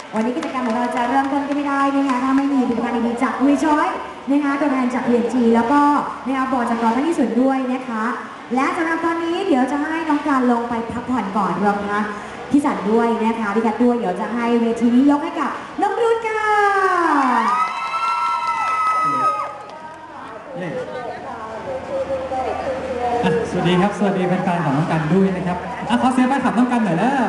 วันนี้กิจกรรมของเราจะเริ่มต้นก็ไม่ได้นะคะถ้าไม่มีผลิตภัณฑ์ดีๆจากวีชอยนะคะตัวแทนจาก PNG แล้วก็นะคะบอร์ดจากกองท่านที่สุดด้วยนะคะและสำหรับตอนนี้เดี๋ยวจะให้น้องการลงไปพักผ่อนก่อนรวมทั้งพี่สันด้วยนะคะพี่กัดด้วยเดี๋ยวจะให้เวทีนี้ยกให้กับน้องรุ่นค่ะสวัสดีครับสวัสดีแฟนๆของน้องกันด้วยนะครับขอเสียงแฟนคลับน้องกันหน่อยแล้ว